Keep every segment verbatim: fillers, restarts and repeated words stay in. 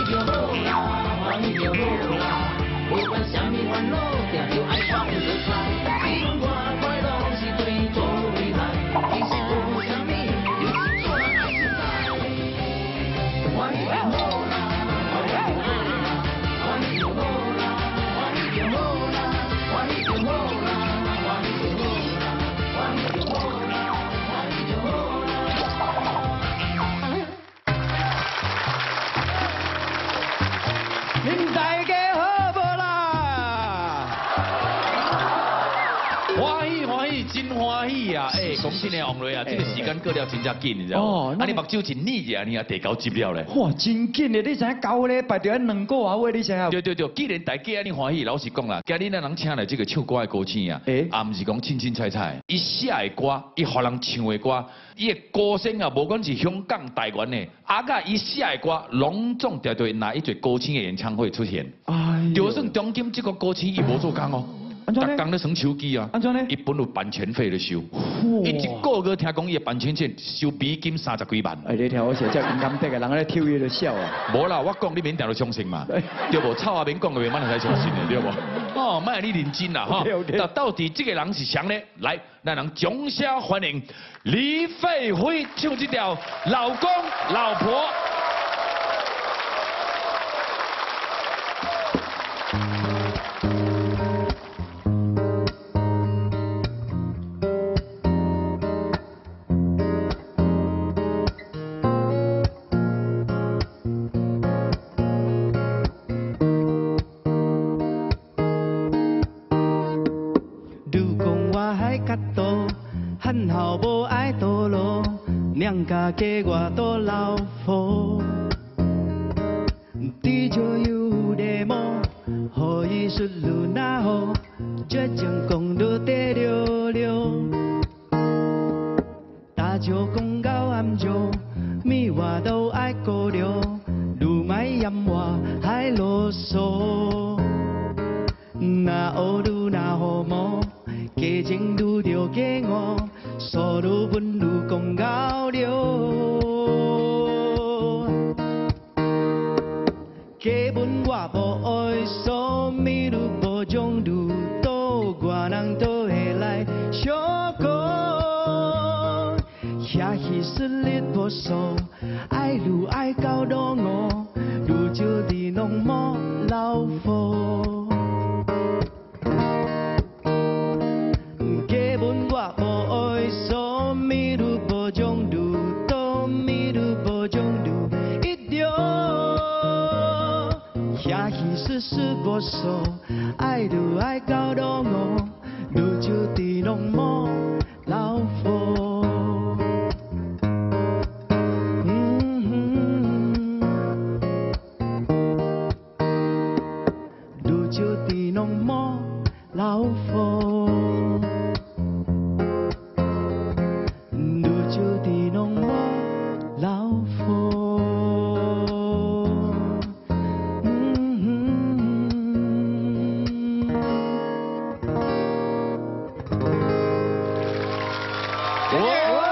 就好啦，欢喜就好啦。不管什么烦恼，定着爱放得开。比如我快乐是对做未来，其实无什么，就是做人爱实在。欢喜就好啦，欢喜就好啦，欢喜就好啦，欢喜就好啦，欢喜就好啦，欢喜就好啦，欢喜就好啦，欢喜就好啦。 恁大家好无啦？欢喜欢喜，真欢喜啊！哎，讲真的，王瑞啊，这个时间过了真正紧，你知道吗？啊，你目睭真腻啊，你啊第九集了咧。 哇，真紧的！你知影九个礼拜就要两个啊位，你知影？ 对对对，既然大家安尼欢喜，老实讲啦，今日咱人请来这个唱歌的歌星啊， 哎， 啊，唔是讲凊凊彩彩，伊写的歌，伊互人唱的歌，伊的歌声啊，无管是香港、台湾的，啊个伊写的歌，拢总绝对拿一嘴歌星的演唱会出现。哎，就算中间这个歌星伊无做工哦。 逐工咧耍手机啊！ 安怎咧？ 伊本有版权费咧收，伊一个月听讲伊的版权费收比金三十几万。 哎，你听我说，这敏感的，人咧跳伊就笑啊。 无啦，我讲你免定要相信嘛，对无？臭阿免讲个袂，满人才相信的，对无？哦，莫你认真啦哈。那到底这个人是谁呢？来，咱人掌声欢迎李费辉唱这条《老公老婆》。 汉好无爱堕落，娘家嫁我做老婆。地就有地毛，何以xuất路那好？绝情公路地溜溜，大桥公到暗桥，咪我都爱过了，路买嫌我还啰嗦，那恶路那好毛。 家情愈着假我，所路本路讲高了。基本我无爱说，咪路无种路，都外人都会来相讲。遐是实力无数，爱路爱到到我，路就伫拢无老婆。 我无爱说，咪路无种路，都咪路无种路，一条。遐戏是是无数，爱路爱到到我，路就伫拢无老婆。嗯，路就伫拢无老婆。 就地弄我老婆，嗯哇！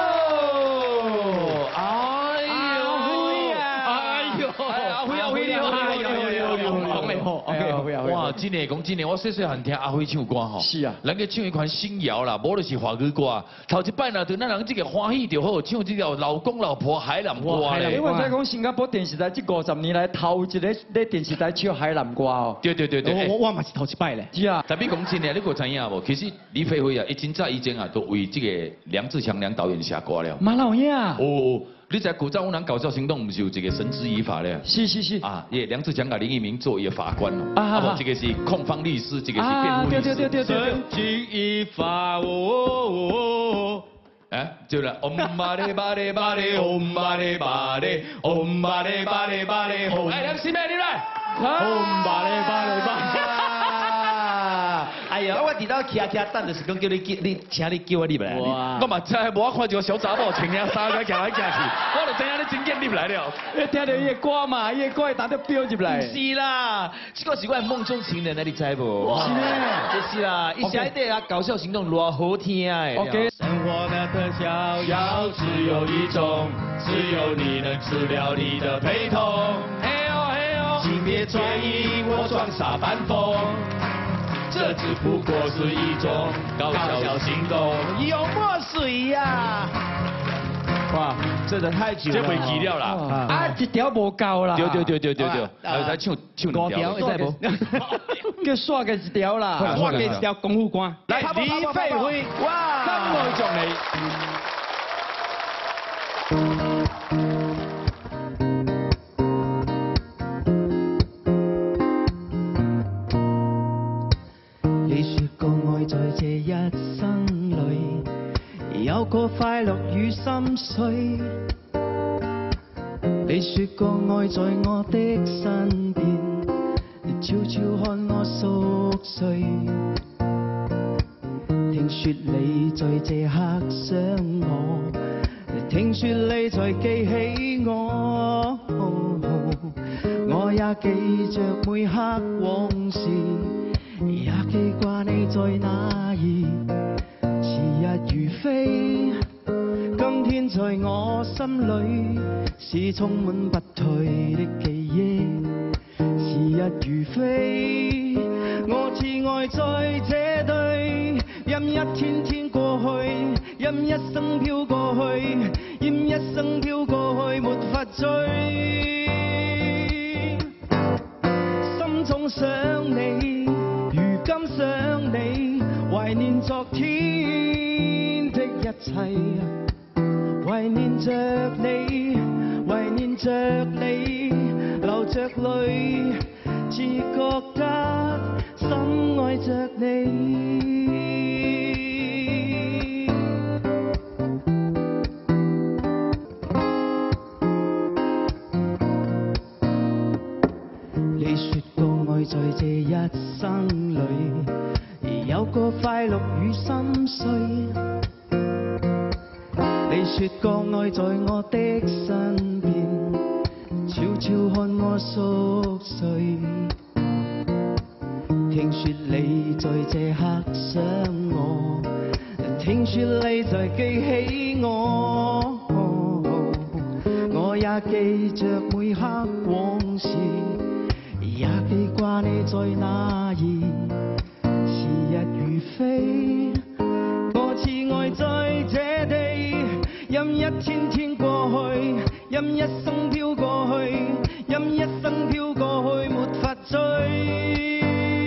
哎呦！哎呦！阿辉阿辉你好！哎呦呦呦！讲嘞吼 ，OK OK。哇，真诶讲真诶，我细细汉听阿辉唱歌吼，是啊，人家唱一款新谣啦，无就是华语歌。头一摆呢，对咱人这个欢喜就好，唱这条老公老婆海南歌咧。 因为在讲新加坡电视台这五十年来头一个咧电视台唱海南歌哦。 对对对对， 我我嘛是头一摆咧。 是啊， 但比讲真诶，你有知影无？其实李飞辉啊，一真早以前啊，都为这个梁志强梁导演写歌了。 马老爷啊！ 哦。 你知古早我人搞笑行动，不是有一个绳之以法咧？ 是是是。啊， 耶，梁志强甲林义明做伊个法官哦。啊啊。这个是控方律师，这个是辩护律师。 对对对对对。 绳之以法哦。 哎，对了。Om mani mani mani Om mani mani Om mani mani mani Om。哎，梁师妹你来。Om mani mani mani。 哎呀，我伫到徛徛等，就是讲叫你叫你，请你叫我入来。 哇！我嘛知，无我看一个小查某穿领衫，个行来行去，我就知影你真见入来了。 你听到伊个歌嘛？伊个歌会打到飙入来。 是啦，这个是我梦中情人，你知无？ 是咧， 就是啦，伊写的啊搞笑行动偌好听诶。 OK。 生活的特效药只有一种，只有你能治疗你的悲痛。嘿呦嘿呦。 别在意我装傻扮疯，这只不过是一种搞笑行动。 有墨水呀！哇，真的太久了， 这袂记了啦。 啊，一条无够啦。 对对对对对对，还有再唱唱两条， 会使无？ 叫刷个一条啦， 刷个一条功夫歌。 来，李费辉， 哇， 三位祝你。你說過愛在這一生裏有個快樂與心碎，你說過愛在我的身邊，悄悄看我熟睡。聽說你在這刻想我，聽說你在記起我，我也記着每刻往事。也記掛你在哪兒，時日如飛，今天在我心裏是充滿不退的記憶。時日如飛，我摯愛在這對，任一天天過去，任一生飄過去，任一生飄過去，沒法追。心中想你。今想你，懷念昨天的一切，懷念着你，懷念着你，流着淚，只覺得深愛着你。你說過愛在這一生裏有個快樂與心碎，你說過愛在我的身邊，悄悄看我熟睡。聽說你在這刻想我，聽說你在記起我，我也記着每刻往事。也記掛你在哪兒，時日如飛，我摯愛在這地，任一天天過去，任一生飄過去，任一生飄過去，沒法追。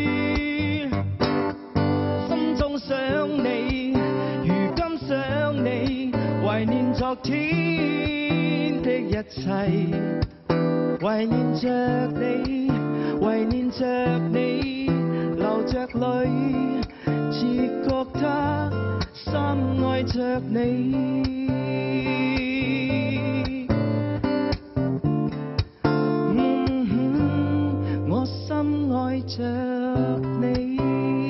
心中想你，如今想你，懷念昨天的一切，懷念着你。懷念着你，流着淚，只覺得深愛着你。嗯哼，我深愛着你。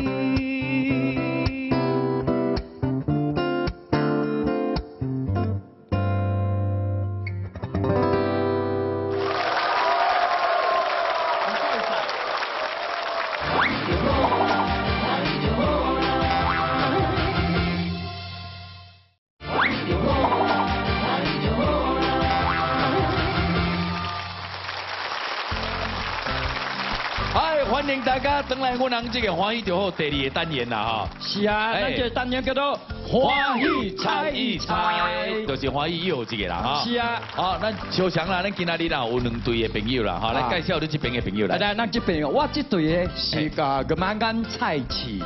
欢迎大家登来我人这个欢喜就好第二个单元啦哈。 是啊，咱这个单元叫做欢喜猜一猜，就是欢喜又这个啦哈。 是啊， 好，咱小强啦，咱今仔日啦有两队的朋友啦，哈，来介绍你这边的朋友来。 来，咱这边我这队的是个个满眼菜市。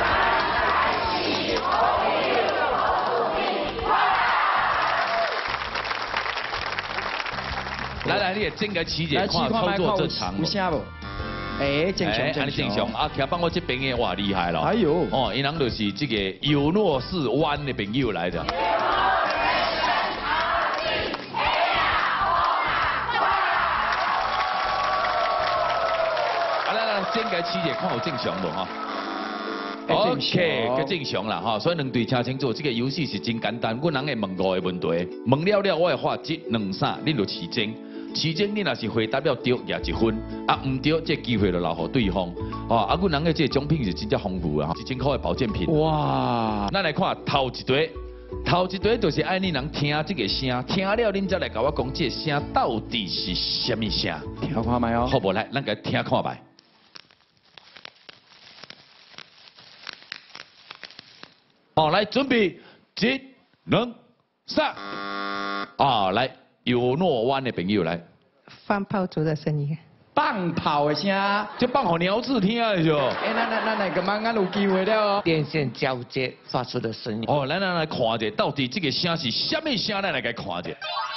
来来，你也整个起解看操作正常。 有声无？哎，正常正常。 正常啊，徛帮我这边的哇厉害了。 哎呦， 哦，因人就是这个有诺士湾的朋友来的。啊，来来，整个起解看有正常无哈？ OK， 个正常啦哈，所以两队听清楚，这个游戏是真简单。阮人会问五个问题，问了了我会画一、两、三，你就起争。起争你若是回答了对，也一分；啊，唔对，这机会就留给对方。哦，啊，阮人的这奖品是真正丰富啊，一千块的保健品。哇！咱来看头一题， 头一堆就是爱你人听这个声，听了恁才来甲我讲这个声到底是什么声？ 听看卖哦。 好不来，咱个听看卖。好，来准备，一、两、三。啊，来有诺湾的朋友来。 放炮竹的声音。 放炮的声， 这放给鸟子听的就。 哎，那那那那个慢慢有机会了哦。 电线交接发出的声音。 哦，咱咱来看者，到底这个声是什么声？咱来给看者。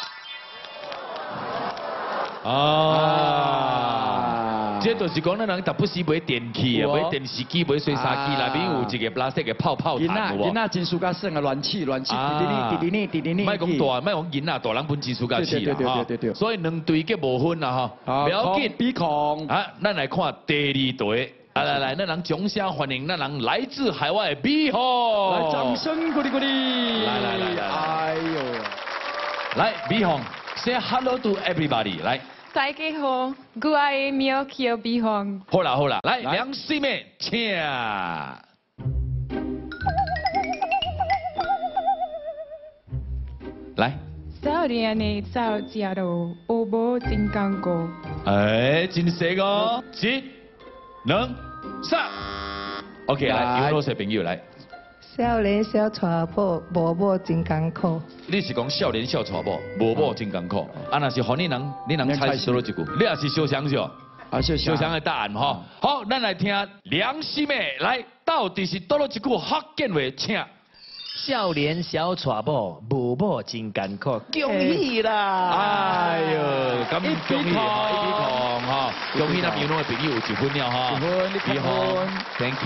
啊，这就是讲咱人特不时买电器啊，买电视机、买水沙机，内面有一个蓝色的泡泡弹，有无？ 囡仔真suka耍啊，暖气暖气，滴哩滴哩滴哩滴哩。 莫讲大，莫讲囡仔，大人本真 suka 气啦，哈。所以两队皆无分啦，哈。不要紧， 比控。 啊，咱来看第二队。啊来来，咱人掌声欢迎咱人来自海外的比宏。 来，掌声鼓励鼓励。 来来来来， 哎呦， 来比宏 ，say hello to everybody， 来。 大家好，我係苗僑比宏。 好啦好啦，来梁师妹，请。来。 少年的早知道，我無真講過。 哎，真實個，一、兩、三。OK，來，有多少朋友來？ 少年小娶某，無某真艱苦。 你是講少年小娶某，無某真艱苦。啊，那是和你人，你人猜少了一句，你也是小想是哦。啊，小想的答案哈。好，咱來聽梁師妹來，到底是多了一句福建話，請。 少年小娶某，无某真艰苦，恭喜啦！ 哎呦，咁恭喜哈，一比控哈，恭喜咱朋友的朋友有一分了哈， 一分，一分 ，Thank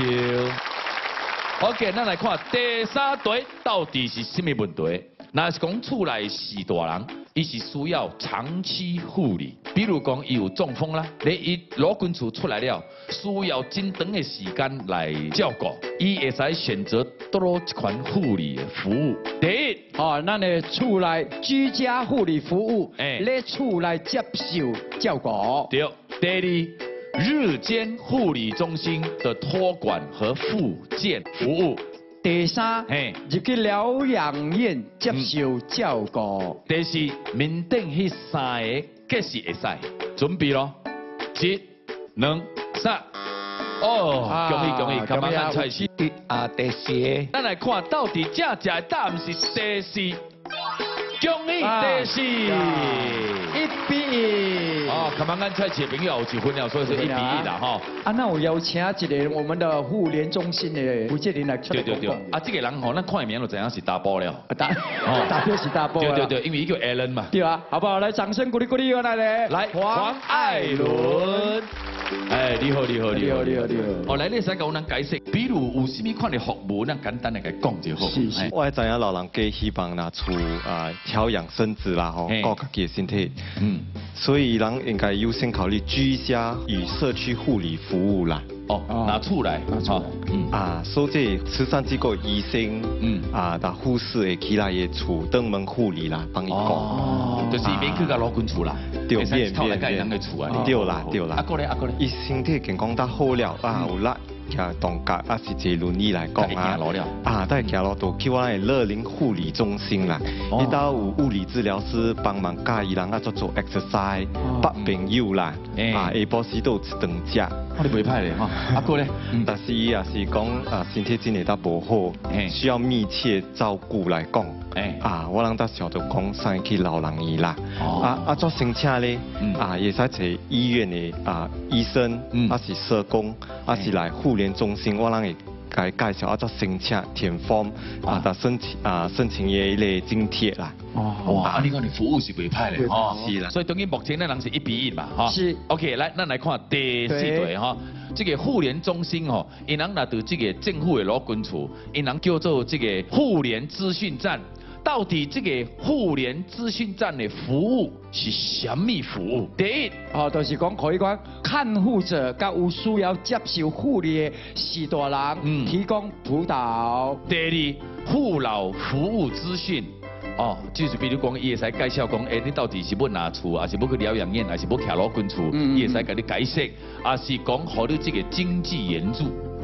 you。OK， 咱来看第三队到底是什么问题？那是讲厝内是大人，伊是需要长期护理，比如讲伊有中风啦，你伊老君厝出来了，需要真长的时间来照顾，伊会使选择多多一款护理的服务。第一， 哦，咱的厝内居家护理服务， 哎， 咧厝内接受照顾。 对，第二，日间护理中心的托管和复健服务。 第三， 嘿， 入去疗养院接受照顾。 第四，面顶迄三个皆是会使，准备咯，一、两、三。哦，恭喜恭喜，今晚咱菜是第啊第四个。 咱来看到底正正的答案是第四，恭喜第四， 一比一。 哦，今晚咱菜市的朋友有一分了，所以说一比一啦哈。 啊，那我邀请一个我们的妇联中心的负责人来出来讲讲。 对对对，啊，这个人吼，咱看名就知影是大波了。 大，大表是大波。 对对对，因为伊叫 Alan 嘛。 对啊，好不好？来，掌声鼓励鼓励我来嘞。 来，黄艾伦。哎，你好，你好， 你好，你好，你好。 哦，来，你使甲我咱解释，比如有啥物款的服务，咱简单来甲讲就好。 是是。 我係知影老人家希望拿出啊调养身子啦，吼，顾家己嘅身體。嗯。所以人應該優先考慮居家與社區護理服務啦。 哦，拿出來，拿出來。 嗯。啊，所以慈善機構醫生，嗯，啊，但護士會起來嘅厝登門護理啦，幫伊講。 哦，就是免去甲老君厝啦。 對，免免免。對啦，對啦。 啊個咧，啊個咧。 伊身體健康得好了，啊有力。行動格啊是坐輪椅來講啊，啊都係行路到去我哋樂齡護理中心啦，呢度有物理治療師幫忙教伊人啊做做 exercise， 幫朋友啦，啊下晡時都有一頓食。 我哋袂歹咧哈，啊個咧， 但是伊也是講啊身體真係得無好，需要密切照顧來講，啊我人得想到講送去老人院啦，啊啊做申請咧，啊會使找醫院嘅啊醫生，啊是社工，啊是來護聯中心，我人會介介紹啊做申請填 form， 啊但申請啊申請嘅咧津貼啦。 哦，哇！啊，你講你服務是袂歹咧，哦， 是啦。 所以等於目前咱人是一比一嘛，哈。 是。 OK， 來，咱來看第四隊哈，這個婦聯中心吼，因人拿到這個政府的老軍厝，因人叫做這個婦聯資訊站。到底這個婦聯資訊站的服務是什麼服務？第一， 哦，就是講可以講看護者甲有需要接受護理的士大人，嗯，提供輔導。 第二，護老服務資訊。哦，就是比如講，伊會使介紹講，誒，你到底是要拿厝，還是要去療養院，還是要徛老君厝，伊會使甲你解釋，還是講互你這個經濟援助。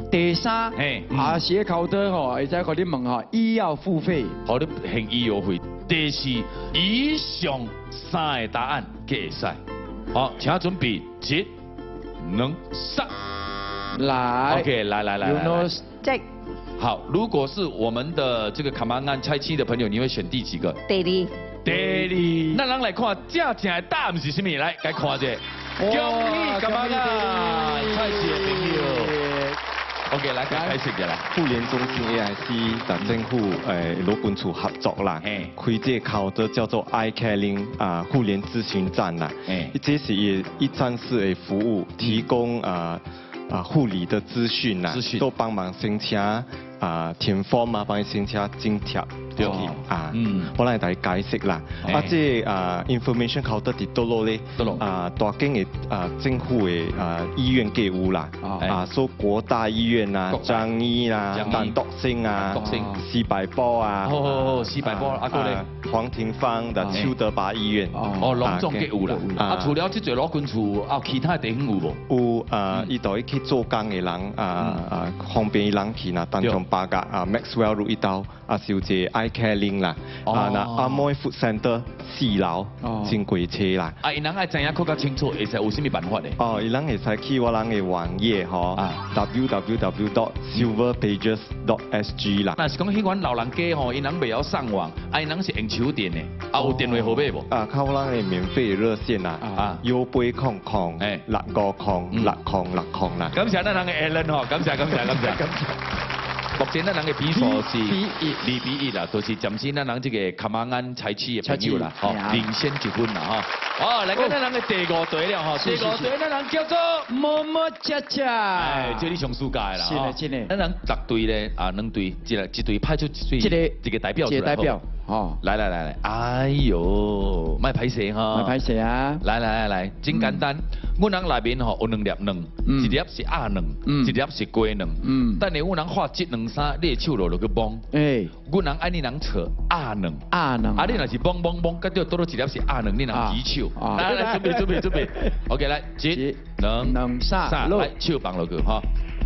第三，啊，写考的吼，会使互你问吼，医药付费， 互你行医药费。第四，以上三个答案皆会使。好，请准备一、两、三。 来 ，OK， 来来来来来。 这好，如果是我们的这个卡马安猜七的朋友，你会选第几个？ 第二。 第二。那咱来看正正的答案是什么？来，该看一下。恭喜卡马安猜七的朋友。OK， 来，开始嘅啦。 妇联中心 A I C 同政府誒勞工處合作啦，開這個考的叫做 I Caring 啊婦聯諮詢站啦。這是一一站式嘅服務，提供啊啊護理的資訊啦，都幫忙申請啊填 form 啊，幫你申請津貼。對啊，嗯，我嚟大家解釋啦。啊，即啊 information counter 喺多落咧，啊大間嘅啊政府嘅啊醫院嘅有啦，啊，所國大醫院啊、彰醫啦、丹德星啊、四百波啊， 好好好，四百波啊個咧， 黃廷芳的邱德拔醫院， 哦，龍總嘅有啦。啊，除了即座勞工處，啊，其他地方有無？ 有啊，伊度去做工嘅人啊啊，方便人去啦，當中八甲啊 Maxwell 路一道啊，小姐 I Caring 啦，啊那阿妹 Food Center 四樓正貴車啦。 啊，伊人愛知影更加清楚，會使有啥物辦法咧？ 哦，伊人會使去我人嘅網頁嗬 ，w w w dot silver pages dot s g 啦。 那是講迄款老人家吼，伊人未曉上網，啊，伊人是用手電嘅，啊有電話號碼無？ 啊，靠我人嘅免費熱線啦，啊，幺八空空，誒，六個空，六空六空啦。 感謝咱人嘅 Alan 嗬，感謝感謝感謝感謝。目前咱人嘅比數是二比一啦，就是暫時咱人這個卡馬安猜七嘅朋友啦，吼，領先一分啦，哈。哦，嚟緊咱人嘅第五隊了，哈，第五隊咱人叫做么么恰恰， 哎，這你上世界啦， 是的，是的。 咱人六隊咧，啊，兩隊，一個一隊派出一隊一個代表出來， 代表，哦， 來來來來，哎呦，賣歹勢哈， 賣歹勢啊， 來來來來，真簡單。阮人內面吼有兩粒卵，一粒是鴨卵，一粒是雞卵。等下阮人畫這兩衫，你的手落落去摸。誒，阮人愛你人找鴨卵。鴨卵。啊，你若是摸摸摸，甲到倒落一粒是鴨卵，你人舉手。來來，準備準備準備。OK，來，一、兩、三，來手放落去哈。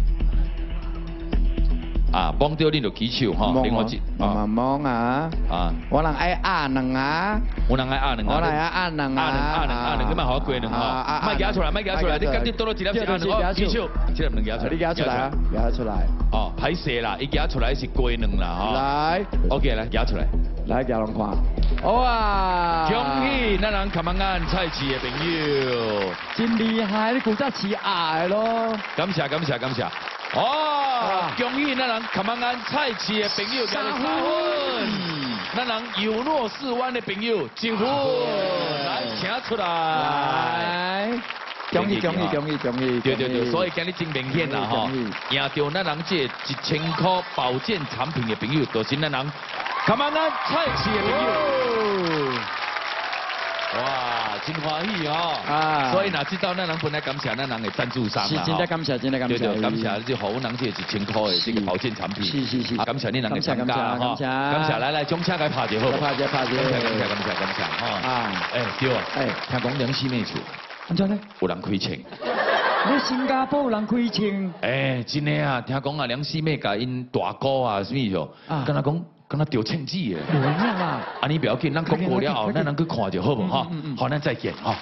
啊，摸到你就舉手哈，另外一， 摸摸啊，啊，我人愛鴨卵啊， 我人愛鴨卵啊， 我人愛鴨卵啊， 鴨卵鴨卵鴨卵，咁咪好貴卵哈，賣夾出來，賣夾出來，你趕緊倒落一粒是鴨卵，哦，舉手，這粒卵夾出來， 你夾出來啊，夾出來， 哦，歹勢啦，伊夾出來是雞卵啦，哈，來 ，OK，來夾出來， 來夾兩看，哇， 恭喜咱人卡馬安菜市嘅朋友， 真厲害，你古早似鴨咯， 感謝感謝感謝。哦，恭喜咱人卡馬安菜市嘅朋友，三分。咱人有諾士灣嘅朋友，一分。來，請出來。 來，恭喜恭喜恭喜恭喜！ 對對對，所以今日真明顯啦吼，贏到咱人這一千塊保健產品嘅朋友，就是咱人卡馬安菜市嘅朋友。哇，真歡喜哈！啊，所以若知道咱人本來感謝咱人嘅贊助商啦， 是真的感謝，真的感謝， 對對，感謝即好咱這一千塊嘅這個保健產品， 是是是， 感謝你人嘅參加哈，感謝來來，中車該拍一好， 拍一拍一， 感謝感謝感謝感謝哈，啊，誒對啊，誒，聽講兩姊妹厝， 安怎呢？ 有人開槍， 你新加坡有人開槍？ 誒，真的啊，聽講啊，兩姊妹甲因大哥啊，什麼樣，跟他講。跟他丟槍子嘅， 有影啊！ 啊，你不要緊，咱講過了後，咱能去看就好唔好？好，咱再見哈。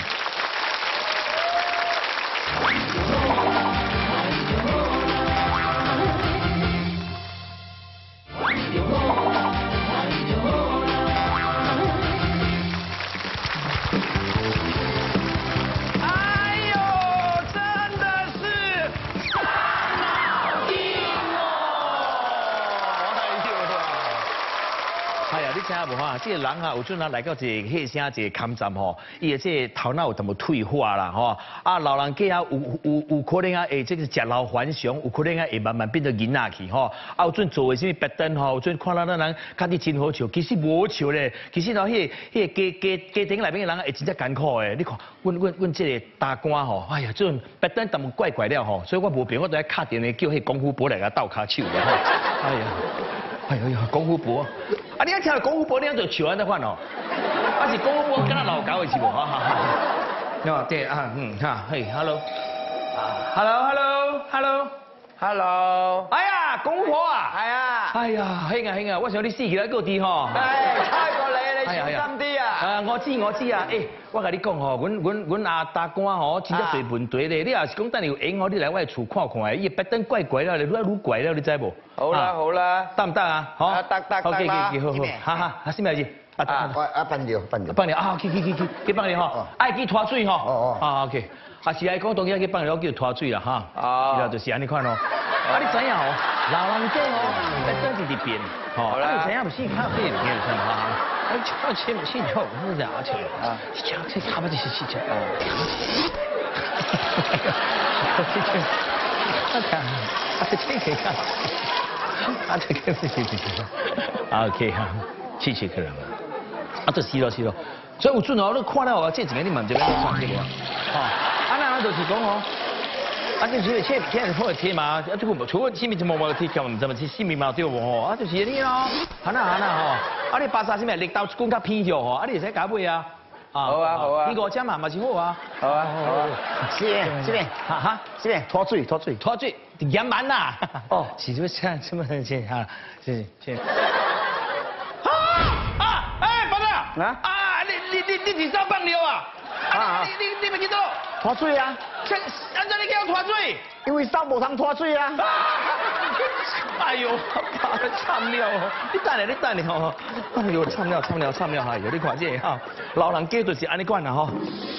听无哈，这个人啊，有阵啊来到一个血声一个抗战吼，伊的这头脑有淡薄退化啦吼，啊老人家啊有有有可能啊会这个食老还熊，有可能啊会慢慢变做囡仔去吼，啊有阵做的什么别灯吼，有阵看到咱人家己真好笑，其实无笑咧，其实咯，迄个迄个家家家庭内面的人会真正艰苦的，你看，阮阮阮这个大官吼，哎呀，这种别灯淡薄怪怪了吼，所以我无变，我都在敲电话叫迄功夫伯来甲斗骹手的吼，哎呀。哎呦呦，功夫伯，啊！你要听到功夫伯，你要做笑安怎款哦？啊是功夫伯，敢若老狗的是无？哈哈哈。哦，对啊，嗯哈，嘿 ，hello，啊 ，hello hello hello， Hello， 哎呀，公婆啊！ 係啊， 哎呀，兄啊兄啊，我想你死起來嗰啲嗬。 係差過你，你小心啲啊！ 啊，我知我知啊，誒，我甲你講吼，阮阮阮阿大哥吼，真正做問題咧。你若是講等你有閒吼，你來我厝看看，伊別等怪怪了，你愈愈怪了，你知無？ 好啦好啦， 得唔得啊？好， 得得得啦。 好好好，哈哈，啊，什麼字？ 啊，我啊笨料笨料。 笨料啊，去去去去，去笨料吼，愛去拖水吼。 哦哦。 啊 OK， 啊是愛講當然去笨料叫拖水啦哈。 哦。 然後就是安尼款咯。啊，你知影吼，老人家吼，一等就入邊，吼，啊，你知影唔是較變嘅，是嘛？啊，我前唔是後，我是阿姐，啊，這這差不多是是這，啊，啊，這這個，啊，這個是是是是，啊 OK 哈，謝謝客人啊，啊，都是咯是咯，所以有陣哦，你看了哦，這幾個你問這個算這個，哦，啊，那就是講哦。啊，這是切片好切嘛，啊，這個除了前面就冇冇切咁，唔知咪切前面嘛對無吼，啊，就是呢咯，係啦係啦吼，啊，你巴沙先咪力道更加偏咗吼，啊，你使搞咩啊？ 好啊好啊， 呢個針嘛咪是好啊， 好啊好啊，是咩是咩？ 哈哈， 是咩？拖水拖水拖水，鹽滿呐， 哦， 是做咩這麼切哈？是是。啊啊！哎，爸爸，啊啊，你你你你是要放尿啊？啊，你你你咪見到？ 拖水啊！ 按照你叫我拖水， 因為手無通拖水啊！ 哎呦，爸，慘了哦！你等下，你等下吼！哎呦，慘了慘了慘了！哎呦，你看這個哈，老人家就是安尼管啦吼。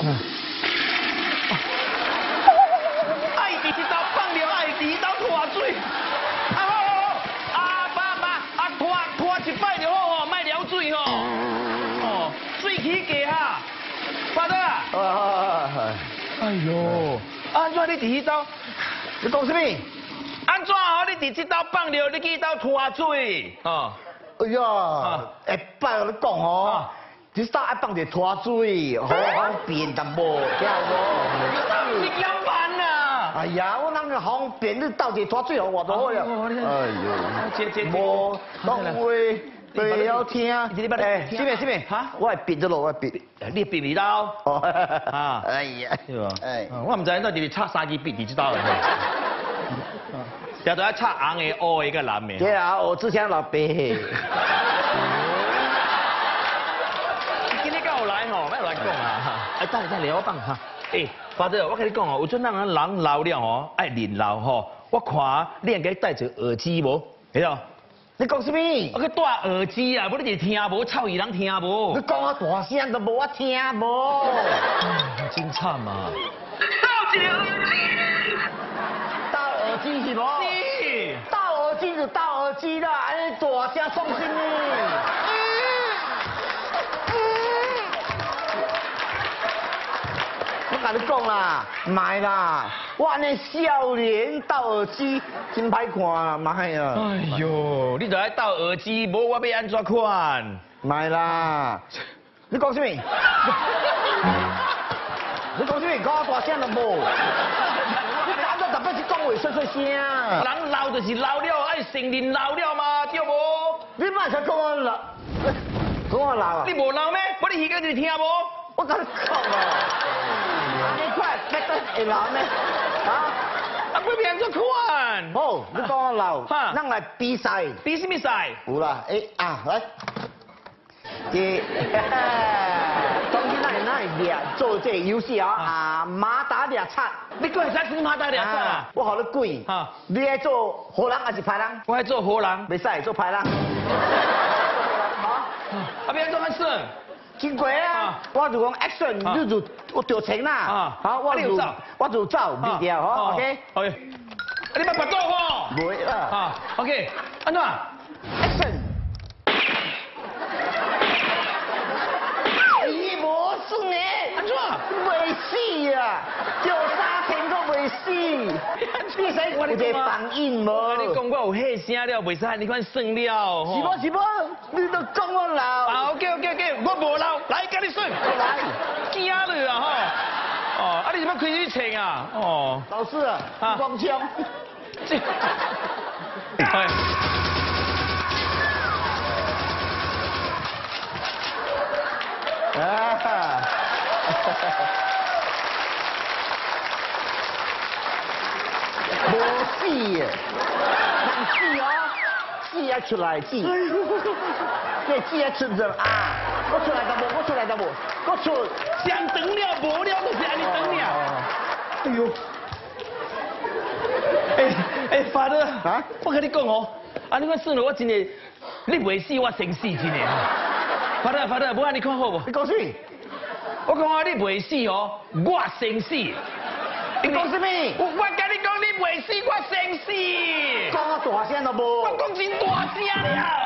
愛佇這道放尿，愛佇這道拖水。啊好好好，啊爸爸，啊拖拖一擺就好吼，莫撩水吼。哦，水起價哈，爸爸。 啊！ 哎呦，安怎你佇迄兜？ 你講什麼？ 安怎吼？你佇這兜放尿，你去迄兜拖水？哦， 哎呀，下擺我你講吼，你兜愛放一個拖水，好方便淡薄，聽無？ 你要慢啊！ 哎呀，我啷個方便？你倒一個拖水互我就好了。哎呦，無當話。對，要聽。哎，是咩是咩？哈，我係別咗咯，我係別。 你別別刀。哦。啊。 哎呀。 是吧？ 哎。 我唔知影到底插三支筆，你知道嘅。條都係插紅嘅、黑嘅、個藍嘅。 對啊，我之前老爸。你今日夠來吼，咩亂講啊？哎，等下等下，我放哈。哎，發哥，我跟你講哦，有陣人人老了吼，愛練老吼，我看你應該戴着耳機無？係啊。你講什麼？我去戴耳機啊，不你就聽無，臭耳人聽無。你講我大聲都無我聽無。真慘啊！戴耳機，戴耳機是無？是。戴耳機就戴耳機啦，安尼大聲創什麼？我甲你講啦，唔係啦，我安尼少年戴耳機真歹看啊，歹啊！哎呦，你就愛戴耳機，無我要安怎看？唔係啦，你講什麼？你講什麼？講我大聲都無。你打到特別是講話細細聲。人老就是老了，愛承認老了嘛，對無？你莫才講我老，講我老啊？你無老咩？我你耳根就聽無？我甲你講啊！你快，咩都會老咩？啊？啊，不變做款。好，你講我老，哈，咱來比賽。比什麼賽？有啦，誒啊，來，這，當時咱咱會做這個遊戲啊，啊，馬達獵殺。你過會使使馬達獵殺啊？我互你揀，哈，你愛做好人還是歹人？我愛做好人，袂使做歹人。好，啊，變做乜事？真過啊！我就講 action，你就我調情啦。好，我就我就走，唔掉，好 ，OK。OK。你咪拔刀吼。袂啦。啊 ，OK。安怎 ？action。伊無算誒。安怎？袂死啊！叫三千都袂死。你使有一個反應無？你講我有血聲了，袂使你款算了。是無是無？你都講我老。啊 ，OK OK OK，我無老，來甲你算。來，驚你啊吼！哦，啊你怎麼開始唱啊？哦，老師啊，光槍。係。啊！無死耶，上戏哦，戏要出来戏，这戏要出着啊，我出来得无？我出来得无？我出， 上长了无了，就是安尼长了。 哎呦， 哎哎，发的啊， 我跟你讲哦，啊，你看算了，我真的，你袂死我先死真的。发的发的，不然你看好不？ 你讲什么？ 我讲啊，你袂死哦，我先死。 你讲什么？ 我我跟你讲，你袂死，我先死。 讲啊大声都无。 我讲真大声了。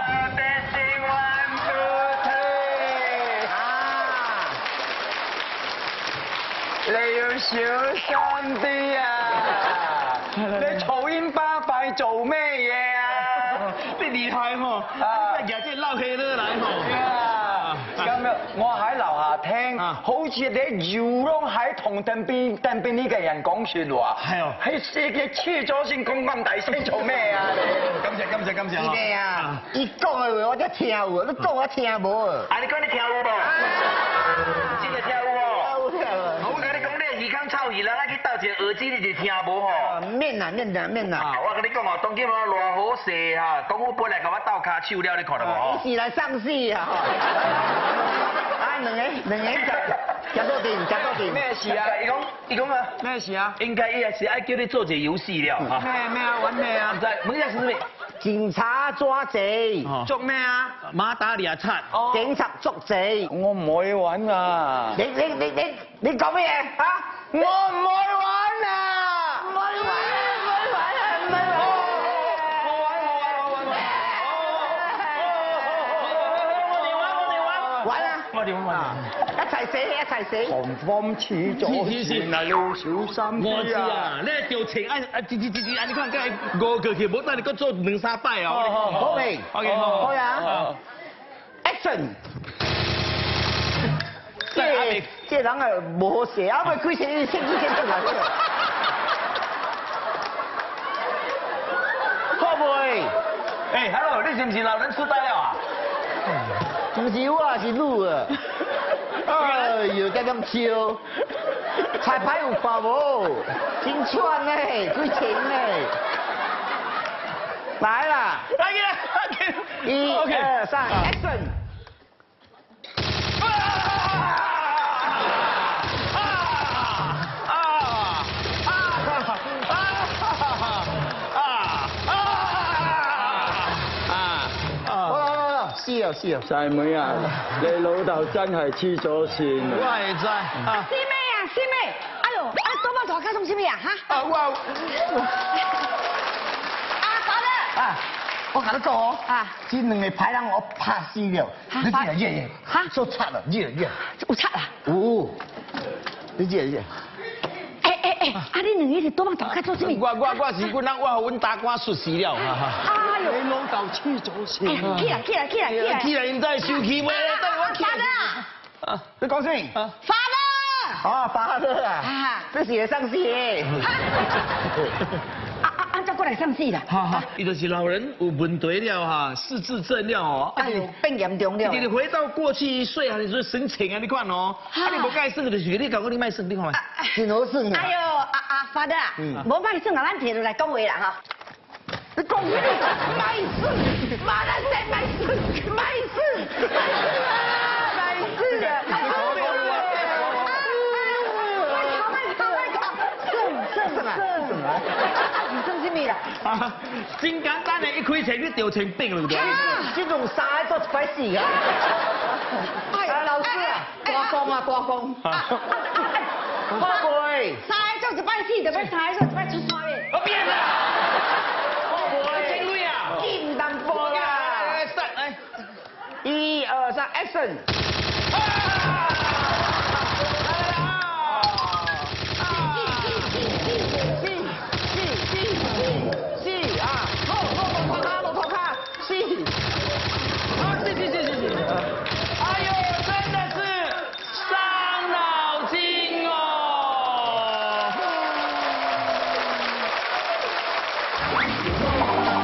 你要小心啲啊！你嘈煙巴閉做咩嘢啊？ 你厲害喎！啊，日日撈起都嚟喎。 今日我喺樓下聽，好似你搖攏喺同鄧邊鄧邊呢個人講説話。 係哦。 喺世界黐咗先咁咁大聲做咩啊？ 感謝感謝感謝。 是的啊，伊講嘅話我都聽有，你講我聽無。 啊，你講你聽有無？真係聽有喎。我跟你講，你耳孔臭耳啦，去鬥一個耳機你就聽無吼。 免啦免啦免啦。 啊，我跟你講哦，當今我偌好勢哈，講我本來甲我鬥骹手了，你看到無？ 伊是來上戲啊！啊，兩個兩個食到定食到定。 咩事啊？ 伊講伊講啊， 咩事啊？ 應該伊也是愛叫你做一個遊戲了哈。 咩咩啊？玩咩啊？ 唔知，問一下是咩？ 警察抓賊， 捉咩啊？ 馬打獵賊。 警察捉賊。 我唔會玩啊！ 你你你你你講乜嘢啊？ 我唔會玩啊！ 唔會玩啊！唔會玩啊！唔會玩。 我玩我玩我玩。 玩啊！ 我哋玩啊！ 一齊死一齊死。 寒風似咗線啊！你要小心我知啲啊！ 啊，你條情啊啊，吱吱吱吱，啊你看，梗係我過去，冇等你擱做兩三擺啊！ 好未 ？OK，好。 好啊 ！Action！即係即係人係無蛇啊，咪佢先先先出嚟嘅。好未？ 誒，Hello，你是唔是老人痴呆了啊？ 唔是我啊，是你啊！哎呦，咁咁笑，彩排有看無？真串呢，幾錢呢？來啦！ 來嘅， 一、二、三 ，Action！是啊是啊， 細妹啊，你老豆真係黐咗線啊！ 我係真啊！ 師妹啊師妹，哎呦，啊多把大家送師妹啊嚇！ 啊我啊爸爸啊，我同你講啊， 這兩個牌讓我拍死了，你知啊知啊嚇， 做賊啦，知啊知啊， 有賊啊！ 有，你知啊知啊。 誒誒誒，啊你兩個是多把大家做師妹？ 我我我是阮人，我阮大官出事了哈哈！ 哎呦， 你老豆黐咗線！ 起來起來起來起來！ 既然現在收起，我等我起。 爸爸， 啊， 你講咩？ 啊， 爸爸， 哦，發的啊啊， 這是上戲。 啊啊啊！再過來上戲啦！ 哈哈，伊就是老人有問題了哈，失智症了哦。 哎呦，變嚴重了。 你回到過去一歲啊，你說神情啊，你看哦，啊你無該算就是你搞我你賣算，你看嘛。 真好算啊！ 哎呦，啊啊，發的啊，無歹算啊，咱摕落來講話啦哈。 你講咩？賣事，馬來西亞賣事，賣事，賣事啊，賣事啊！ 唔算什麼啦。 啊，真簡單嘅，一開錢你掉錢冰了，對不對？ 這種衫都快死啊！哎，老師啊，大風啊，大風！花貝， 三個做一擺死，就要三個做一擺出山嘅。 我變啦！花貝，真累啊！ 金蛋波啊！ 來， 一二三 ，Action！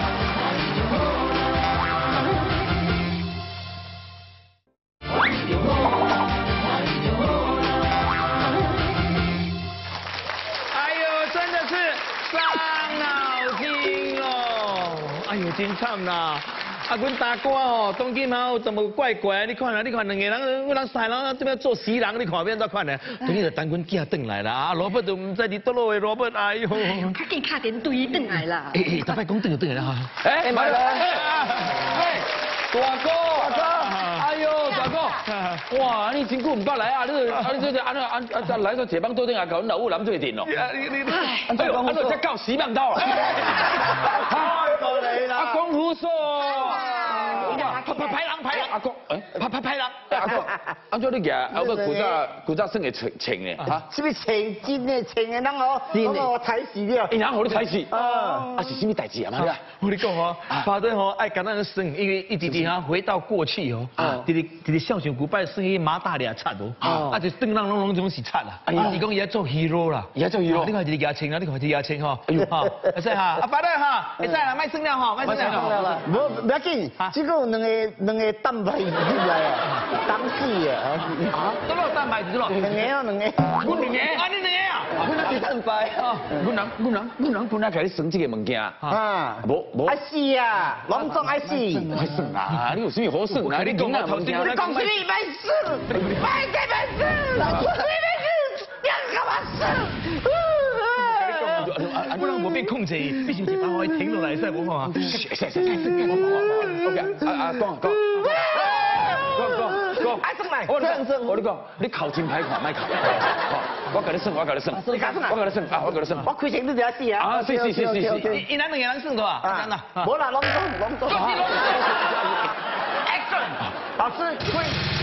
有呦，真惨啦！啊，阮大哥哦，当今嘛怎么怪怪？你看啦，你看两个人，我人三人这边做死人，你看变怎款呢？当今就等阮囝转来啦，啊，罗伯都唔知你倒落的罗伯，哎呦！ 快紧敲电对转来啦！ 哎哎，大摆讲转就转来啦哈！ 哎，买了！哎，大哥，大哥，哎呦，大哥，哇，你真久唔捌来啊？你啊，你这这安怎安啊来个这帮桌顶啊，搞阮老母男做阵咯？ 你你哎呦，安怎才搞死命刀啊？ 太可怜啦！ 啊，功夫手。 拍拍拍人拍人， 阿公，哎， 拍拍拍人， 阿公，安怎你举？啊，个古早古早算个穿穿呢？哈？ 是不是穿真的穿的人哦？我我踩死了。 因人互你踩死？ 啊， 啊是什么代志啊？嘛？ 我跟你讲哦，爸爸哦爱跟咱算，因为一直直哈回到过去哦，直直直直孝顺古拜算迄马大俩贼哦，啊就顿人拢拢总是贼啦。伊讲伊在做 hero 啦， 伊在做 hero。 你看一个牙签啊，你看一个牙签哈，哎呦哈，会使哈，啊爸爸哈，会使啦，卖算了哈，卖算了。 无不要紧，这个有两个两个蛋白质来啊，当死啊！ 啊，都有蛋白质咯， 两个哦，两个， 我两个，啊你两个啊， 我那是蛋白啊。 阮人阮人阮人本来甲你算这个物件， 啊， 无无。 爱死啊，拢总爱死。 爱算啊，你有啥好算啊？你讲我头先你讲什么没事？白给没事，我没事，你干嘛事？ 不然我变控制，必须是把我停落来先，我讲啊。 是是是是，我讲，啊啊讲讲，讲讲讲， 爱算来， 我讲，我你讲，你考真歹看，莫考，我甲你算，我甲你算， 你甲算啊？ 我甲你算，啊，我甲你算。 我开钱你就要死啊！ 啊，是是是是是， 伊咱两个人算的啊？ 啊，无啦，拢总拢总。Action， 老师，会。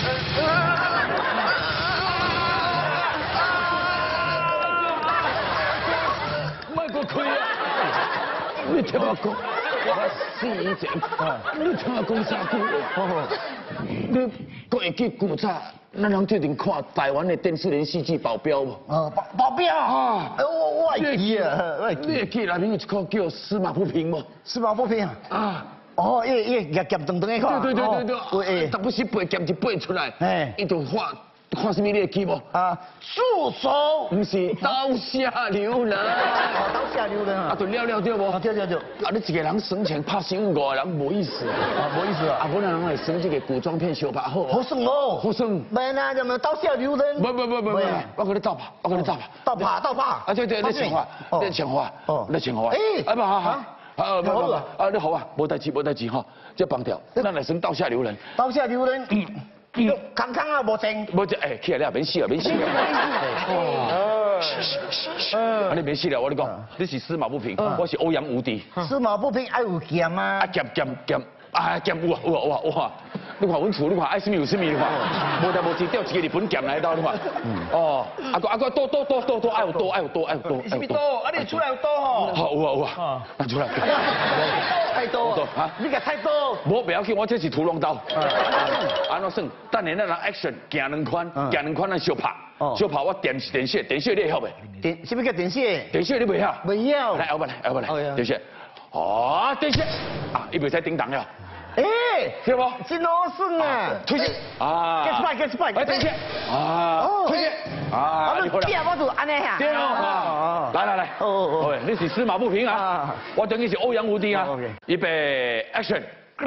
莫个开啊！你听我讲，我死以前，你听我讲啥句话？你还会记古早，咱人最近看台湾的电视连续剧《保镖》无？ 哦，保保镖啊！我我会记啊，我会记。 你会记内面有一个叫司马不平无？ 司马不平啊！啊。哦，伊伊夹夹长长的看。 对对对对对。 诶，但不是背夹一背出来， 哎， 伊就画。看什么你会记无？ 啊，束手， 不是刀下留人。 哦，刀下留人啊！ 啊，就了了对无？ 啊，对对对。 啊，你一个人生前拍十五个的人无意思。 啊，无意思啊。 啊，本来人来生这个古装片小拍好。 好算哦， 好算。 没呐，有没有刀下留人？ 不不不不不，我跟你倒拍，我跟你倒拍。 倒拍倒拍。 啊对对，你请我，你请我， 哦， 你请我。 哎， 啊不好好。啊不好啊，啊你好啊，无代志无代志哈，这放掉，咱来生刀下留人。 刀下留人。嗯。康康啊，无正， 无正，哎，起来了，免死了，免死了。哦，啊，你免死了，我跟你讲，你是司马不平，我是欧阳无敌。 司马不平爱有剑啊， 啊剑剑剑，啊剑有啊有啊有啊有啊！你看阮厝，你看爱什么有什么，你看，无代无志调一个日本剑来到，你看。哦，啊个啊个多多多多多，爱有多爱有多爱有多。 什么多？啊你出来有多吼？ 好有啊有啊，拿出来。 太多啊！你个太多。 无不要紧，我这是屠龙刀。安怎算？等下咱人 action 行两款，行两款咱小拍，小拍我电电线，电线你会晓袂？ 电什么叫电线？ 电线你袂晓？ 袂晓。 来，后边来，后边来，电线。哦，电线啊，伊袂使叮当了。 哎， 听无？ 真好算啊！ 推线啊 ，get spike get spike， 哎，电线啊，推线啊， 你好了。我就安尼呀。 对哦，来来来，哦哦哦，你是司马不平啊，我等于是欧阳无敌啊。预备 action。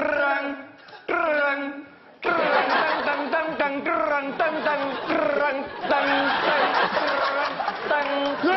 噔噔噔噔噔噔噔噔噔，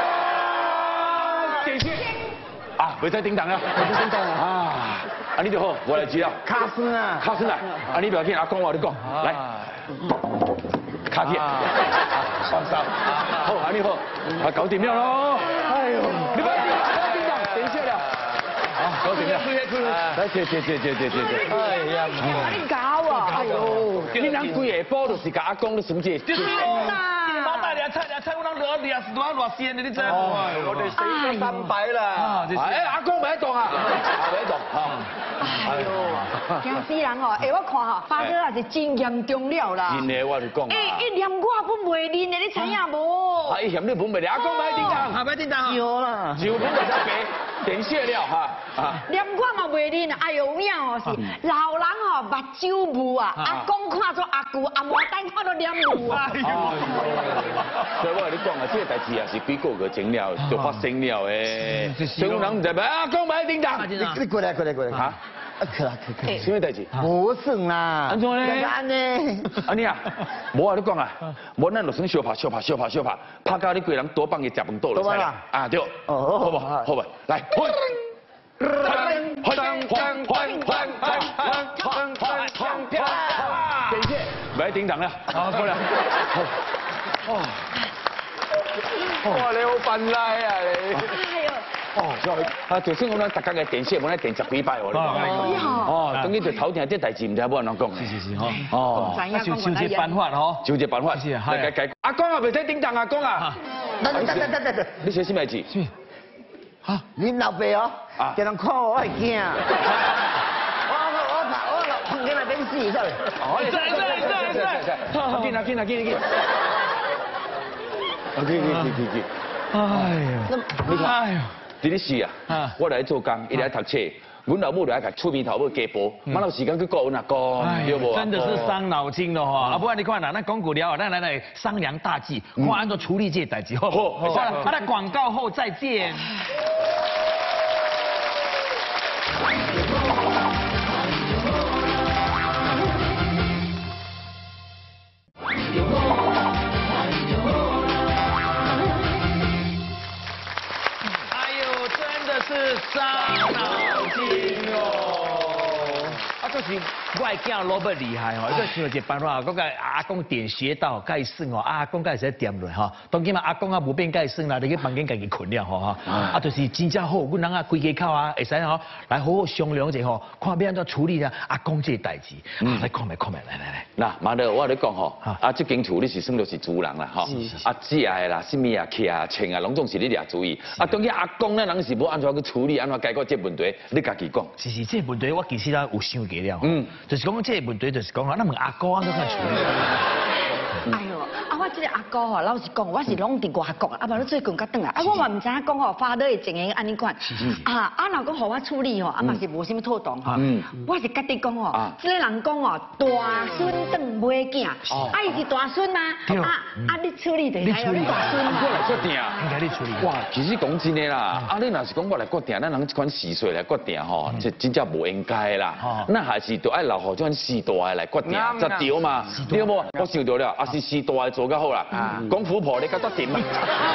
电线啊，袂使叮当啊， 袂使叮当啊， 啊，啊你就好，我来知了， 卡声啊， 卡声来，啊你不要紧，阿公我你讲，来，卡起，放手，好，啊你好，啊搞掂了咯，哎呦，你不要紧，不要叮当，等一下了。啊，搞定了！来，谢谢谢谢谢谢谢。哎呀， 你搞啊！ 哎呦，你人规下晡就是甲阿公你什么这？ 就是啦，马大俩菜俩菜，我人热热是多热鲜的，你知道不？ 我哋死咗三百啦！ 哎，阿公袂动啊，袂动啊！ 哎呦，惊死人哦！哎，我看吼，发哥也是真严重了啦。 真的，我就讲。 哎，一连我本袂认的，你知影无？ 啊，伊嫌你本袂认，阿公袂叮当， 下摆叮当。 有啦， 就本袂使白。 电卸了哈啊！ 连我嘛袂啉，哎呦有影哦是老人哦目睭雾啊，阿公看做阿舅，阿嬷等看到黏雾啊。 所以我跟你讲啊，这个代志啊是几个月前了就发生了诶，所以有人唔知咩阿公买叮当， 你你过来过来过来哈。啊，去啦去去， 什么代志？ 无算啦， 安怎咧？ 安尼， 安尼啊？无啊，你讲啊，无咱就算小拍小拍小拍小拍，拍到你规人多帮伊食饭倒落来啦。啊对，哦好不好不？来，换。换换换换换换换换票，感谢，买叮当了，好过来。哦，哇，你好笨赖啊你！哎呦。哦，啊，就算我咱大家嘅电视，我咧电十几摆哦。哦，等于就头听这代志，唔知要安怎讲。是是是，吼。哦， 那就就这办法吼， 就这办法。是啊，来解解。阿公啊，未使叮当阿公啊。 等等等等等等， 你写什么字？ 哈，恁老爸哦，叫人看我会惊。我我我怕我老碰见那边死出来。 哦，在在在在，进来进来进来进。啊，去去去去去。哎呀，你看，哎呀。伫咧死啊！我来做工，伊来读册，阮老母来甲厝边头要加补，哪有时间去顾阮阿公，对无？ 真的是伤脑筋了哈！啊，不然你看啦，咱讲过了，咱来来商量大计，看安怎处理这代志，好不好？好，啊，那广告后再见。伤脑筋哦！啊，就是我的囝老要厉害哦，伊个想一个办法，讲个阿公点穴道，甲伊算哦，阿公甲伊使点落哈。当今嘛阿公啊无变甲伊算啦，你去房间家己困了吼哈。啊，就是真正好，阮人啊规家口啊，会使吼来好好商量一下吼，看要安怎处理啊阿公这代志。嗯，来看觅看觅，来来来。 嗱，妈的，我跟你讲吼，啊，这间厝你是算作是主人啦，吼，啊，食的啦，什么啊，客啊，穿啊，拢总是你掠主意。啊，当今阿公咧，人是要安怎去处理，安怎解决这问题，你家己讲。 是是，这问题我其实啊有想过了。嗯，就是讲这问题，就是讲啊，咱问阿公安怎去处理。 哎呦，啊，我这个阿公吼，老实讲，我是拢伫外国啊，啊，无你最近才转来，啊，我嘛唔知影讲吼，发的情形安尼款，啊，啊，若讲互我处理吼，啊嘛是无啥物妥当哈，我是决定讲吼，这个人讲吼，大孙当买囝，啊，伊是大孙吗？啊，啊，你处理得，还有你大孙嘛？ 我来决定， 应该你处理。 哇，其实讲真的啦，啊，你若是讲我来决定，咱人这款四岁来决定吼，这真正无应该啦，那还是着爱留互这款四大的来决定，才对嘛，对无？我想到了，啊是四大的做较好啦，功夫婆你较得点嘛。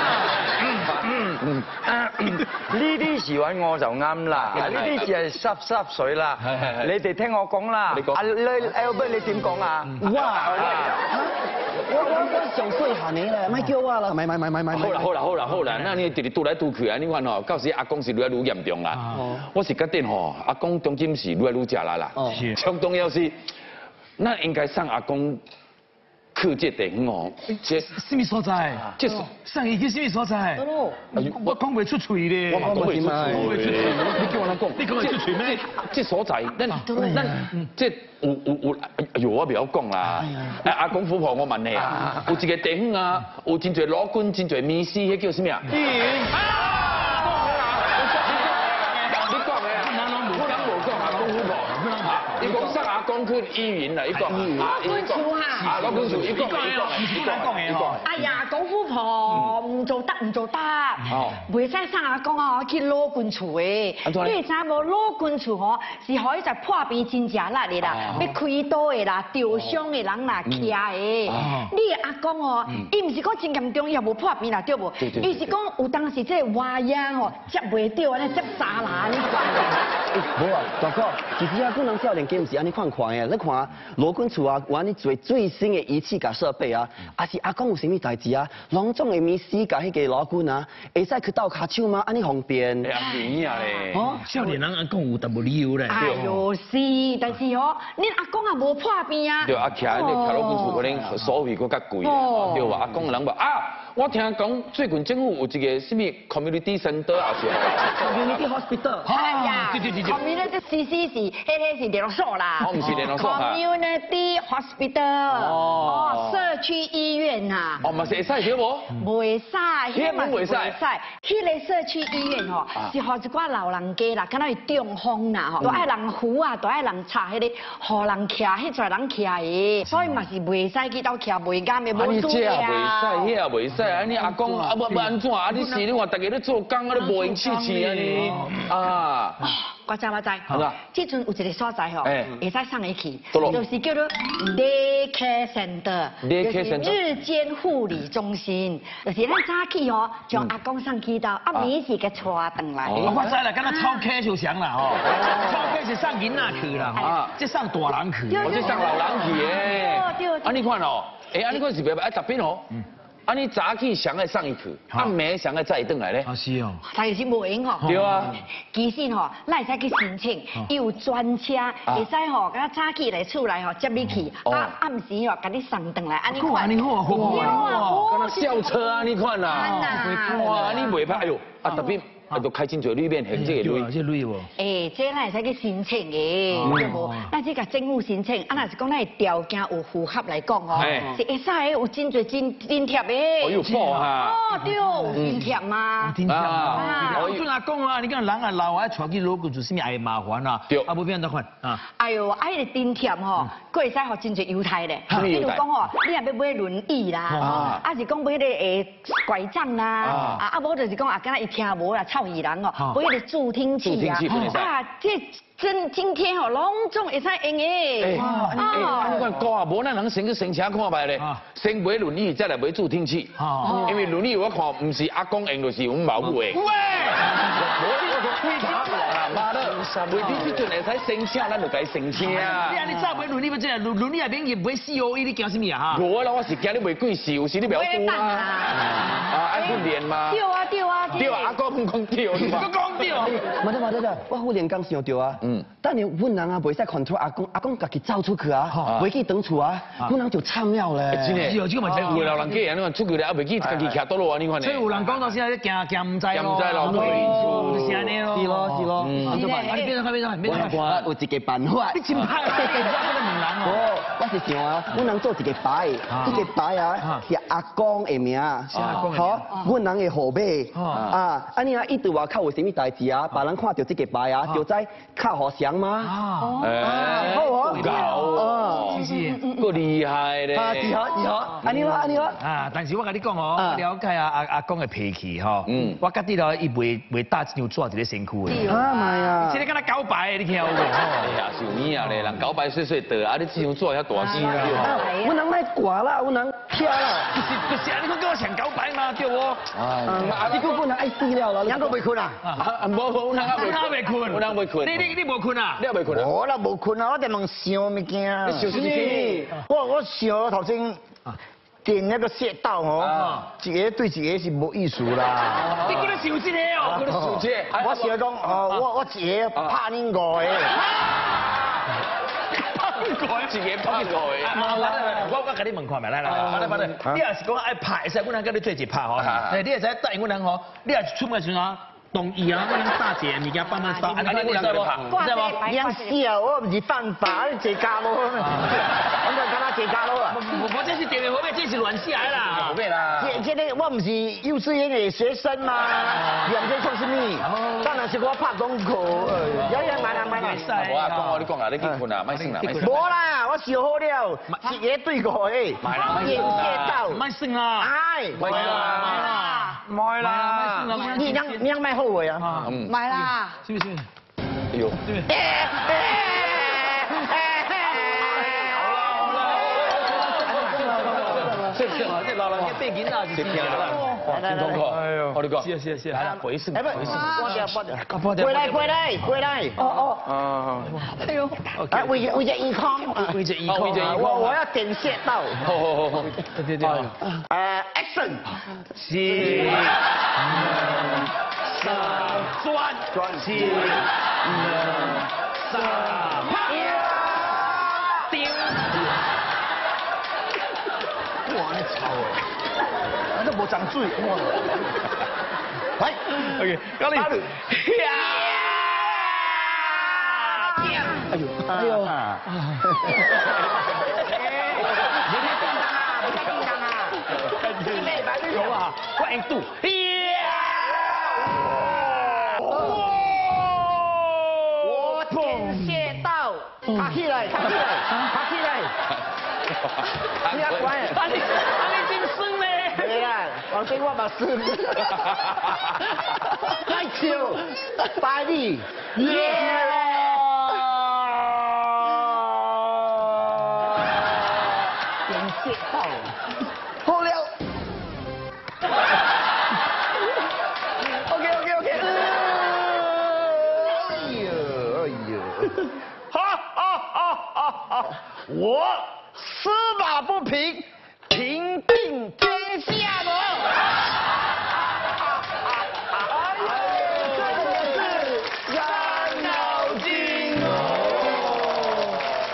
嗯嗯，呢啲時揾我就啱啦，呢啲字係濕濕水啦。你哋聽我講啦，阿 Albert 你點講啊？ 哇！我我我上細漢嘅咧，咪叫我啦，咪咪咪咪咪。 好啦好啦好啦好啦，那你直直拄來拄去啊，你看吼，到時阿公是愈來愈嚴重啦。我是決定吼，阿公中間是愈來愈食力啦。最重要是，那應該送阿公。去这地方哦， 这什么所在？ 这是上一个什么所在？我讲袂出嘴咧， 我讲袂出嘴，你叫我哪讲？ 你讲会出嘴咩？ 这所在，咱咱这有有有，哎呦我不要讲啦，阿公富婆我問你啊，有一個地方啊，有真侪老君，真侪美斯，迄叫什麼啊？你講嘅，我講無講阿公富婆，你講上阿公去醫院啦，你講啊， 你講啊，老君做，你講你講你講你講， 哎呀，公富婆唔做得唔做得，袂使送阿公哦去老君厝嘅，你知無老君厝吼是可以在破病真正力的啦，要開刀的啦，吊傷的人啦，徛的，你阿公哦，伊唔是講真嚴重，又無破病啦，對無？伊是講有當時這個外樣吼接袂到，安尼接沙啦，你看。 無啊，大哥，其實啊，可能少年家唔是安尼看看嘅，你看老君厝啊，有安尼做最新嘅儀器甲設備啊，也是阿公有啥物代志啊，攏總會咪死甲迄個老君啊，會使去鬥骹手嗎？安尼方便。 哎呀，便啊咧！ 哦，少年人阿公有淡薄理由咧。 哎呦是，但是哦，恁阿公也無破病啊。 對，阿徛你徛老君厝可能所費佫較貴，對吧？阿公人話啊。 我听讲最近政府有一个什么 community center 也是。 community hospital。 哎呀， 对对对对 community C C 是，迄个是联络所啦。 哦，唔是联络所哈。 community hospital。哦。社区医院呐。 哦，嘛是会使对无？ 袂使， 迄个袂使。 袂使，迄个社区医院吼，是互一寡老人家啦，敢若是中风啦吼，都爱人扶啊，都爱人插迄个，互人徛，迄撮人徛的，所以嘛是袂使去到徛袂甘的，无注意啊。 啊，你这也袂使，迄也袂使，啊你阿公啊要要安怎？啊你是你话大家咧做工啊，你无闲气气啊你啊。 我知我知，即阵有一个所在吼，会使送伊去，就是叫做 day care center， 就是日间护理中心，就是咱早起吼，将阿公送去到，暗暝时个带转来。 我知啦，敢若超 K 就祥啦吼，超 K 是送囡仔去啦，啊，即送大人去， 我即送老人去诶。啊你看哦，诶，啊你看是袂歹，特别哦。啊，你早起上爱送伊去，暗暝上爱载伊转来咧。 啊是哦， 但是无用吼。 对啊。 其实吼，咱会使去申请，伊有专车，会使吼，甲早起来厝内吼接你去，啊暗时吼甲你送转来，安尼看。 安尼好，好好。 敢若轿车啊，你看啦。哇，你袂歹，哎呦，啊特别。啊，都开真侪旅免行这个旅， 这旅无？ 诶，这咱会使去申请的，对无？咱这个政府申请，啊，若是讲咱的条件有符合来讲哦，是会使的，有真侪真真贴的。 哦，有补哈。 哦，对，有真贴嘛。 真贴啊！我就拿讲啊，你讲人啊老啊，带去老骨做什么爱麻烦啊？ 对。 啊，无变怎款啊？ 哎呦，啊，迄个真贴吼，佫会使互真侪优待咧。比如讲哦，你若要买轮椅啦，啊是讲买迄个诶拐杖啦，啊啊无就是讲啊，敢若伊听无啦。臭鱼人哦，不会助听器啊，啊，这真今天哦，隆重会使用诶。 啊，你看高啊，无咱人先去先请看卖咧，先买轮椅再来买助听器，因为轮椅我看唔是阿公用，就是阮某母诶。喂，妈的，为你即阵会使先请，咱就该先请。你啊，你早买轮椅要怎样？轮轮椅内面也买 C O E， 你惊什么啊？ 无啦，我是惊你袂管事，有时你袂好啊。啊，爱训练嘛。 对啊，对啊， 对啊，阿哥唔讲对，你讲对。 冇得冇得得，我训练刚想对啊。嗯。但你阮人啊，袂使 control 阿公，阿公家己走出去啊，袂去等厝啊，阮人就惨了咧。 真诶， 有这个嘛真。 有老人家你看出去咧，啊袂去家己徛倒落啊，你看咧。 所以有人讲到现在行行唔知咯。 唔知咯， 对，就是安尼咯。 是咯是咯。 怎么办？你变成变成变成。 我有一个办法。 你真歹，你真正不能问人哦。我是想啊，阮人做一个牌，这个牌啊是阿公的名，好，阮人的号码啊，啊你啊，伊对外口有啥物代志啊？别人看到这个牌啊，就知靠互祥吗？ 哦，好哦，搞哦， 是是， 够厉害咧。 啊，是好是好，安尼咯安尼咯。 啊，但是我甲你讲哦，我了解啊阿阿公的脾气吼，嗯，我家己咯，伊袂袂搭一张纸伫咧身躯的。 啊妈呀！ 这个敢若搞牌的，你听有无？ 哎呀，是有影咧，人搞牌碎碎的，啊你这张纸遐大只啦。 阮人卖挂啦，阮人徛啦。 就是就是安尼，讲跟我抢搞牌嘛，对无？ 啊，你讲阮人爱死了啦，人都未困啊？ 啊，无无，阮人未困， 阮人未困。 你你你无困啊？ 你也未困啊？ 我啦无困啊，我在忙想物件。 你想什么？ 我我想头先点那个穴道哦，一个对一个是无意思啦。 你搁咧想这个哦？ 搁咧想这？ 我想讲哦，我我一个拍恁五个。 一个拍五个。 我我甲你问看觅，来来来，来来，你也是讲爱拍，会使阮人甲你做一拍吼。哎，你会使答应阮人吼，你也出门时阵啊。同意啊，我能大姐物件帮忙烧，安尼你知无？知无？ 养死啊！我唔是犯法，你坐家咯，我就敢若坐家咯啊！ 我这是电话号码，这是乱写啦。 号码啦。 这这个我唔是幼稚园的学生嘛，两天做什么？当然是我拍功课，有有买啦买啦。 我啊讲哦，你讲啊，你去困啊，买算啦，买算。 无啦，我想好了，一个对五个， 买啦， 电线道， 买算啊， 哎， 买啦， 买啦，你两你两买好个啊， 买啦， 是不是？ 哎呦， 是不是？ 是是，这老人家背囡仔是听啦，真痛苦。哎呦，我你讲， 是是是， 来啦，回顺， 哎不， 回顺， 拨掉拨掉，过来过来过来，哦哦，哎呦，哎为为着健康， 为着健康， 我我要点穴道， 好好好好， 对对对， 呃 ，action， 是，三转转是，三拍，丢，哇，你操哎！ 啊，都无长水，哇！来 ，OK， 高丽，呀， 哎呦，哎呦，啊！你别紧张啊，别紧张啊，你妹白你头啊，快度，呀！我见谢到，卡起来，卡起来，卡起来。你啊乖，啊你啊你真酸咧！係啊，我對我咪酸。太笑，快啲！耶！見識到，好了。OK OK OK。哎呦哎呦！好好好好好，我。司马不平，平定天下了。哎呦，真的是伤脑筋哦。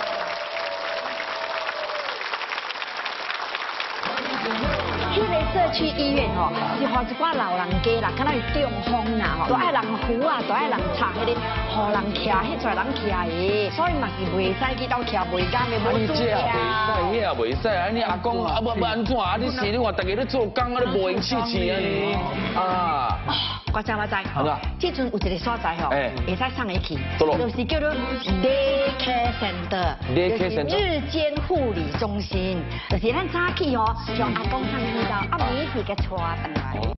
迄个社区医院吼，是互一寡老人家啦，敢若是中风啦吼，都爱人扶啊，都爱人插迄个，互人徛，迄撮人徛的，所以嘛是袂使去到徛袂敢的，无拄这袂使，迄也袂使，啊你阿公啊要要安怎啊？你是你看大家咧做工啊，你无闲气气啊你啊。 我知我知，即阵有一个所在吼，会使送你去，就是叫做 day care center， 就是日间护理中心，就是咱早起吼，将阿公送去到，啊暝去给带回来。